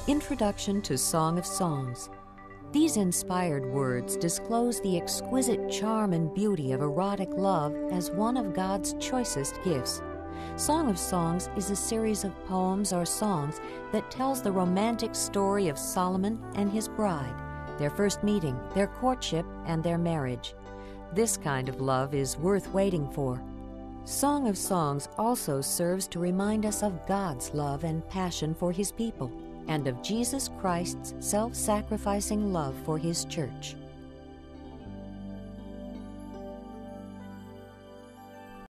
Introduction to Song of Songs. These inspired words disclose the exquisite charm and beauty of erotic love as one of God's choicest gifts. Song of Songs is a series of poems or songs that tells the romantic story of Solomon and his bride, their first meeting, their courtship, and their marriage. This kind of love is worth waiting for. Song of Songs also serves to remind us of God's love and passion for His people, and of Jesus Christ's self-sacrificing love for His church.